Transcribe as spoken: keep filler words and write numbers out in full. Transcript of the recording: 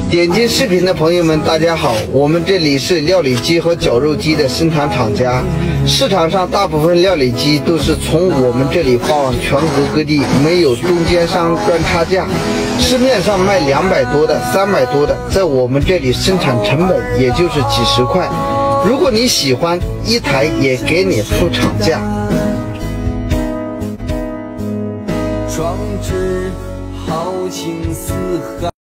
点击视频的朋友们，大家好，我们这里是料理鸡和绞肉机的生产厂家。市场上大部分料理鸡都是从我们这里发往全国各地，没有中间商赚差价。市面上卖两百多的、三百多的，在我们这里生产成本也就是几十块。如果你喜欢，一台也给你付厂价。 壮志豪情四海。